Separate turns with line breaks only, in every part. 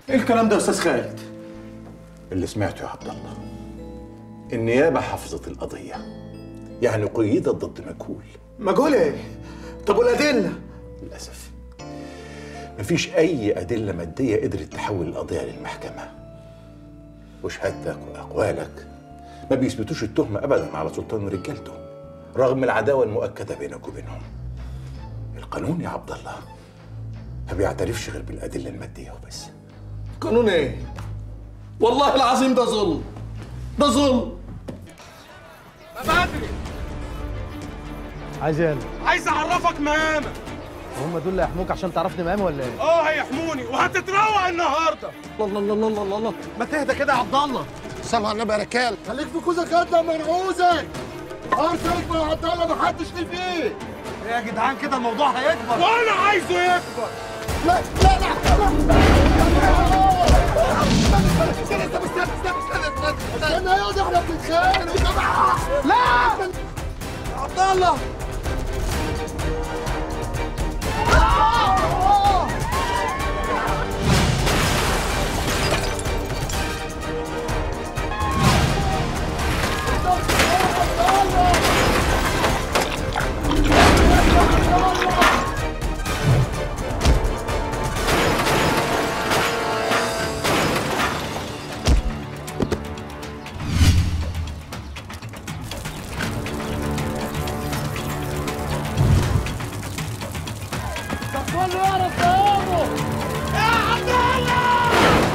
ايه الكلام ده يا استاذ خالد؟
اللي سمعته يا عبد الله، النيابه حفظت القضيه، يعني قيدت ضد مجهول.
مجهول ايه؟ طب والادله؟
للاسف مفيش اي ادله ماديه قدرت تحول القضيه للمحكمه، وشهادتك واقوالك ما بيثبتوش التهمه ابدا على سلطان ورجالته رغم العداوه المؤكده بينك وبينهم. القانون يا عبد الله ما بيعترفش غير بالادله الماديه وبس.
قانون ايه؟ والله العظيم ده ظلم، ده ظلم.
ما بدري
عايز ايه؟
عايز اعرفك مقامك.
هم دول اللي هيحموك عشان تعرفني مقامي ولا ايه؟
هيحموني وهتتروق النهارده.
الله الله الله الله الله، ما تهدى كده يا عبد الله.
صل على النبي يا رجال. خليك في كوزك قد ما نعوزك. ارسلك مع عبد الله ما حدش ليه فيه.
ايه يا جدعان كده الموضوع هيكبر.
وانا عايزه يكبر.
لا لا لا استنى يا واد احنا بنتخانق. لا
عبد الله
كله يعرف مقامه.
يا عبد الله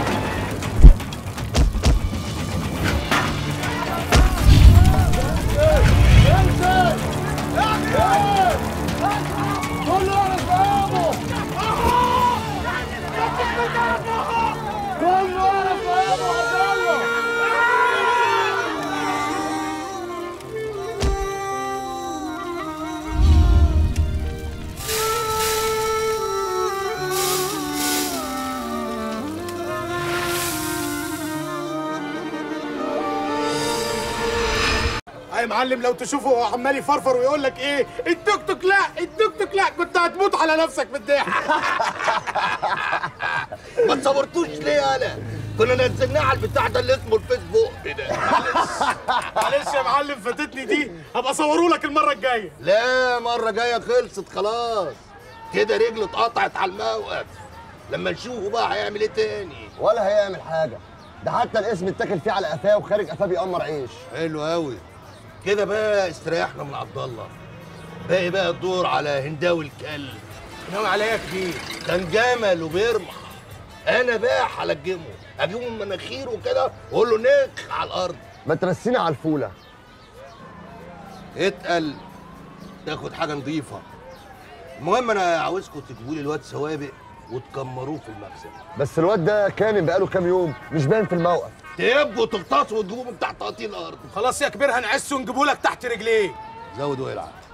كله يعرف مقامه. كله يعرف مقامه عبد الله.
يا معلم لو تشوفه هو عمال يفرفر ويقول لك ايه التوك توك لا التوك توك لا كنت هتموت على نفسك بالضحك.
ما تصورتوش ليه انا؟ كنا نزلناه على البتاع ده اللي اسمه الفيسبوك كده.
معلش يا معلم فاتتني دي، هبقى اصوره لك المره الجايه.
لا مرة جاية خلصت خلاص كده، رجله اتقطعت على الموقف. لما نشوفه بقى هيعمل ايه تاني؟
ولا هيعمل حاجة، ده حتى الاسم اتاكل فيه على قفاه وخارج قفاه بيقمر عيش.
حلو قوي كده بقى، استريحنا من عبد الله. باقي بقى الدور على هنداوي الكلب.
ناوي عليا كتير.
كان جمل وبيرمح، انا بقى هلجمه، اجيبه من مناخيره كده واقول له نخ على الارض.
ما ترسينا على الفولة.
اتقل تاخد حاجة نظيفة. المهم انا عاوزكم تجيبوا لي الواد سوابق وتكمروه في المخزن.
بس الواد ده كان بقاله كام يوم مش باين في الموقف.
تبقوا تغطسوا وتجيبوه من تحت قطيع الارض.
خلاص يا كبير هنعسه ونجيبه لك تحت رجليه.
زود والعب.